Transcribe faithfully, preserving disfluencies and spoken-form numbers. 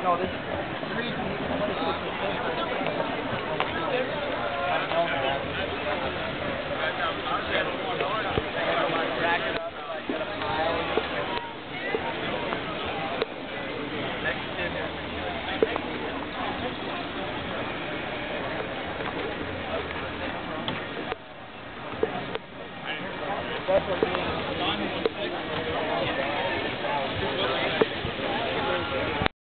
No, this three twenty-six is different. I know that. Rack it up and like get a pile. Next dinner. That's what